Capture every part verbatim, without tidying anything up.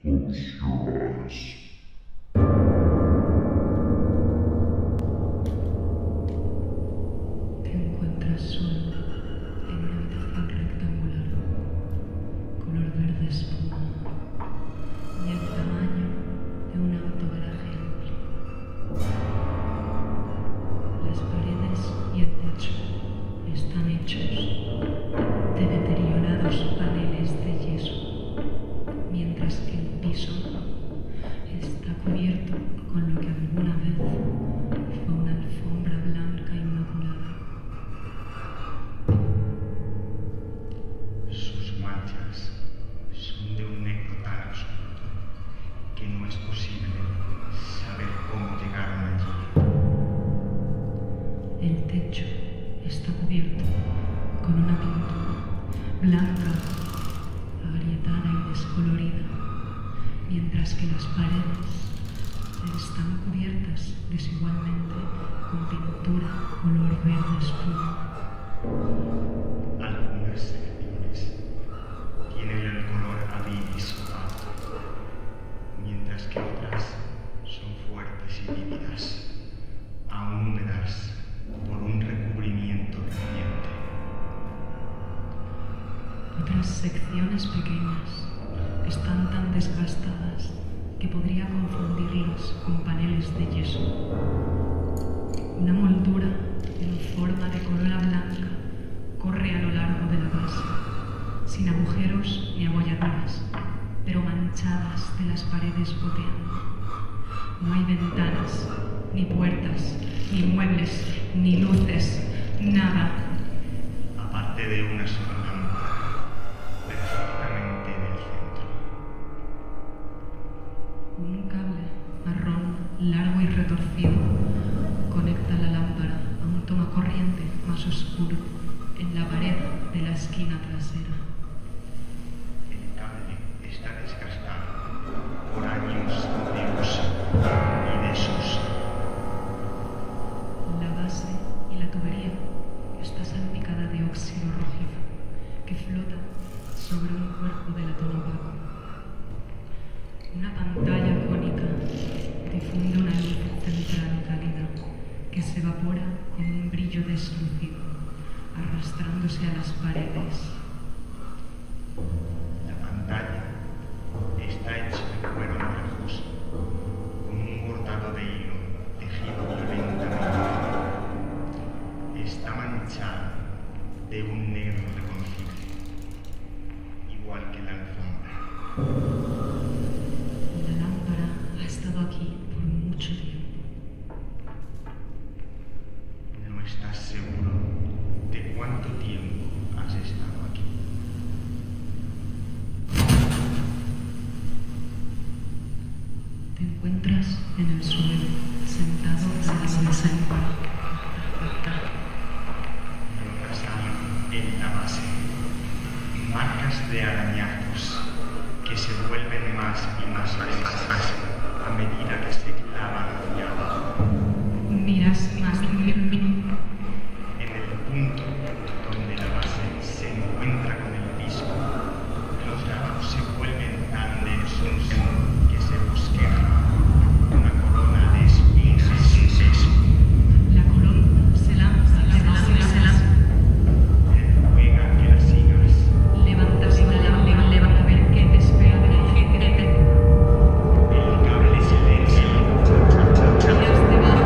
Close your eyes. Te encuentras solo en una habitación rectangular, color verde espuma y el tamaño de un autogaraje amplio. Las paredes y el techo están hechos de deteriorados paneles de yeso, mientras que el piso está cubierto con lo que alguna vez fue una alfombra blanca inmaculada. Sus manchas son de un negro tan absoluto que no es posible saber cómo llegaron allí. El techo está cubierto con una pintura blanca, agrietada y descolorida, mientras que las paredes están cubiertas desigualmente con pintura color verde espuma. Algunas secciones tienen el color aviris opaco, mientras que otras son fuertes y vívidas, aún húmedas por un recubrimiento reciente. Otras secciones pequeñas están tan desgastadas que podría confundirlas con paneles de yeso. Una moldura en forma de corona blanca corre a lo largo de la base, sin agujeros ni abolladuras, pero manchadas de las paredes goteando. No hay ventanas, ni puertas, ni muebles, ni luces, nada. Aparte de una sola lámpara, perfectamente en el centro. Un cable marrón, largo y retorcido, conecta la lámpara a un tomacorriente más oscuro en la pared de la esquina trasera. El cable está desgastado por años de uso y desuso. La base y la tubería está salpicada de óxido rojizo que flota sobre un cuerpo de latón opaco. Una pantalla cónica difunde una luz central cálida que se evapora en un brillo deslucido, arrastrándose a las paredes. La pantalla está hecha de cuero andrajoso, con un bordado de hilo tejido violentamente. Está manchada de un negro reconocible, igual que la alfombra. La lámpara ha estado aquí por mucho tiempo. No estás seguro de cuánto tiempo has estado aquí. Te encuentras en el suelo, sentado en la mesa en paz. Notas algo en la base, marcas de arañazos que se vuelven más y más densas a medida que se clavan hacia abajo. Miras más en mí. En el punto donde la base se encuentra con el piso, los grabados se vuelven tan densos que se bosqueja una corona de espinas. La columna se lanza, se lanza, se lanza. Juega que la sigas. Levantas una lámpara, levanta a ver qué te espera de la gente. El cable se densa. Miras debajo.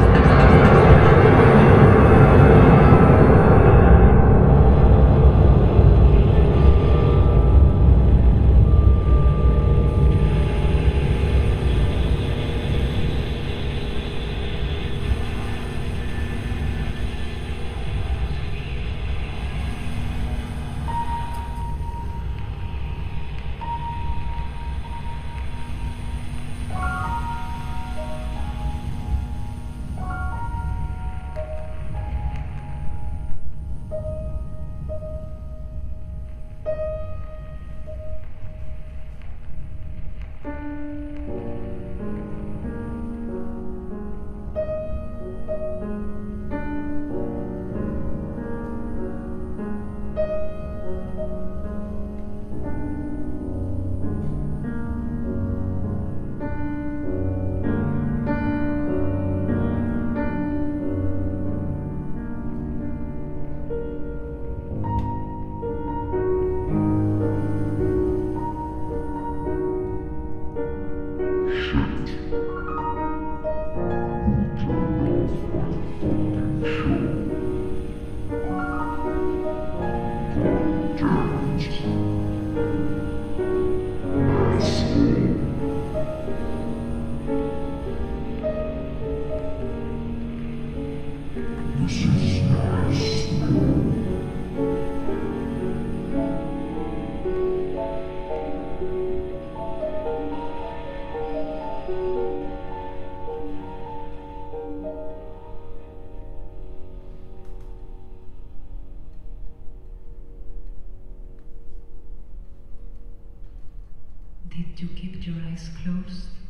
Did you keep your eyes closed?